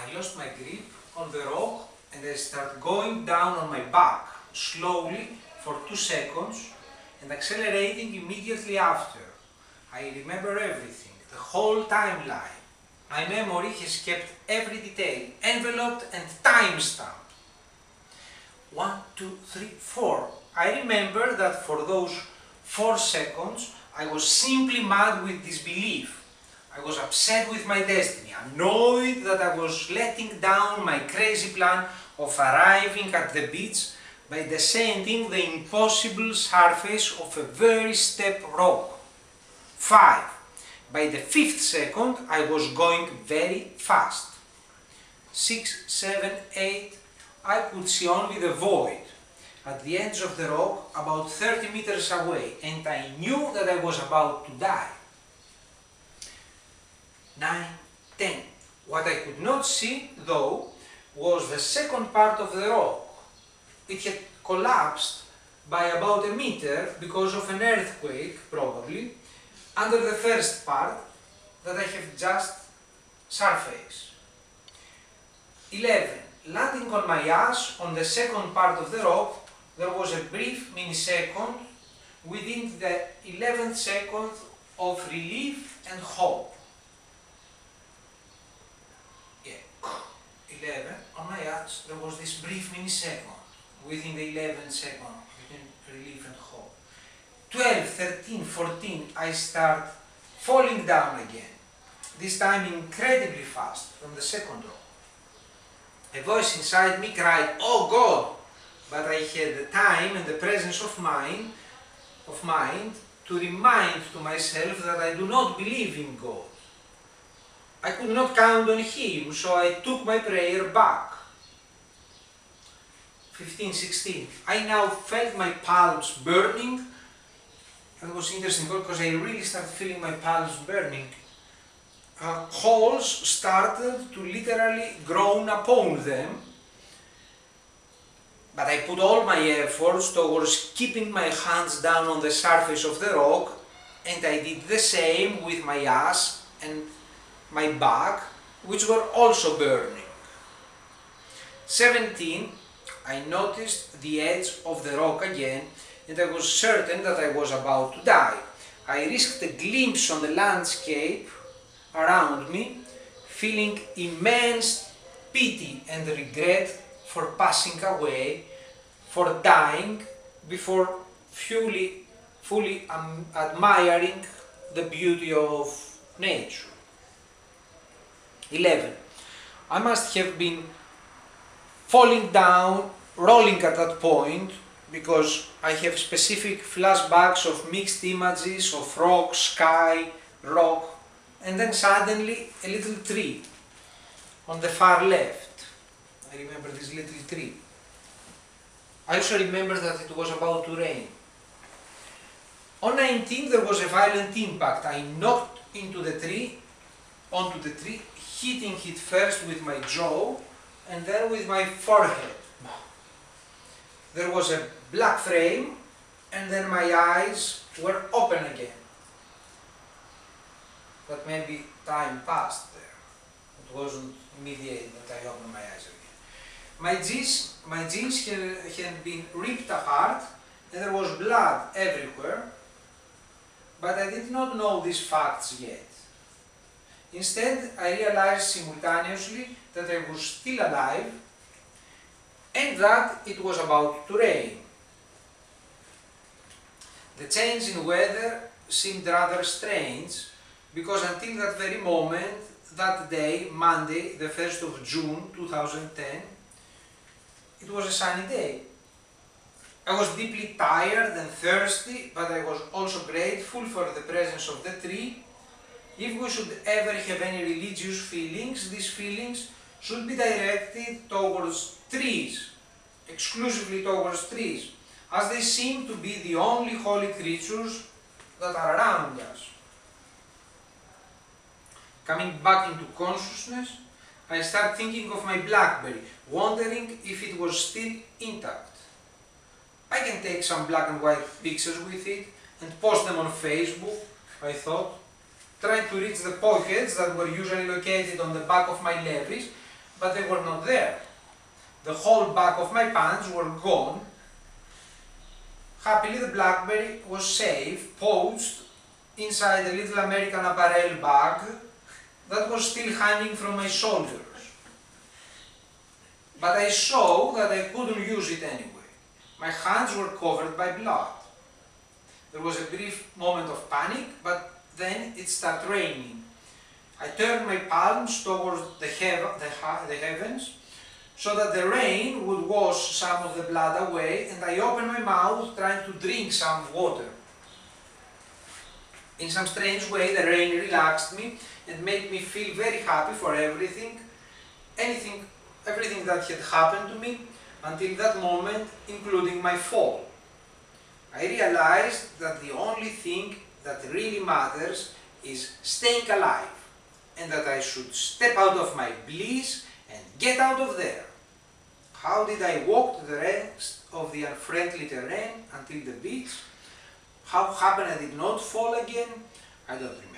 I lost my grip on the rock and I start going down on my back, slowly for 2 seconds and accelerating immediately after. I remember everything, the whole timeline. My memory has kept every detail, enveloped and time-stamped. 1, 2, 3, 4. I remember that for those 4 seconds I was simply mad with disbelief. I was upset with my destiny, annoyed that I was letting down my crazy plan of arriving at the beach by descending the impossible surface of a very steep rock. 5. By the 5th second I was going very fast. 6, 7, 8, I could see only the void at the edge of the rock about 30 meters away, and I knew that I was about to die. 9, 10. What I could not see, though, was the second part of the rock. It had collapsed by about a meter because of an earthquake, probably, under the first part that I have just surfaced. 11. Landing on my ass on the second part of the rock, there was a brief millisecond within the 11th second of relief and hope. 11, on my ass, there was this brief millisecond within the 11th second between relief and hope. 12, 13, 14, I start falling down again, this time incredibly fast from the second row. A voice inside me cried, "Oh God!" But I had the time and the presence of mind to remind to myself that I do not believe in God. I could not count on Him, so I took my prayer back. 15, 16. I now felt my palms burning. That was interesting because I really started feeling my palms burning. Holes started to literally grow upon them. But I put all my efforts towards keeping my hands down on the surface of the rock, and I did the same with my ass and my back, which were also burning. 17. I noticed the edge of the rock again, and I was certain that I was about to die. I risked a glimpse on the landscape around me, feeling immense pity and regret for passing away, for dying, before fully admiring the beauty of nature. 11. I must have been falling down, rolling at that point, because I have specific flashbacks of mixed images of rock, sky, rock, and then suddenly a little tree on the far left. I remember this little tree. I also remember that it was about to rain. On 19 there was a violent impact. I knocked onto the tree, hitting it first with my jaw and then with my forehead. There was a black frame and then my eyes were open again. But maybe time passed there. It wasn't immediate that I opened my eyes again. My jeans had been ripped apart and there was blood everywhere, but I did not know these facts yet. Instead, I realized simultaneously that I was still alive and that it was about to rain. The change in weather seemed rather strange because until that very moment, that day, Monday, the 1st of June 2010, it was a sunny day. I was deeply tired and thirsty, but I was also grateful for the presence of the tree. If we should ever have any religious feelings, these feelings should be directed towards trees, exclusively towards trees, as they seem to be the only holy creatures that are around us. Coming back into consciousness, I start thinking of my BlackBerry, wondering if it was still intact. I can take some black and white pictures with it and post them on Facebook, I thought, trying to reach the pockets that were usually located on the back of my levis, but they were not there. The whole back of my pants were gone. Happily the BlackBerry was safe, poached inside a little American Apparel bag that was still hanging from my shoulders. But I saw that I couldn't use it anyway. My hands were covered by blood. There was a brief moment of panic, but then it started raining. I turned my palms towards the heavens so that the rain would wash some of the blood away, and I opened my mouth trying to drink some water. In some strange way, the rain relaxed me and made me feel very happy for everything that had happened to me until that moment, including my fall. I realized that the only thing that really matters is staying alive, and that I should step out of my bliss and get out of there. How did I walk the rest of the unfriendly terrain until the beach? How happened I did not fall again? I don't remember.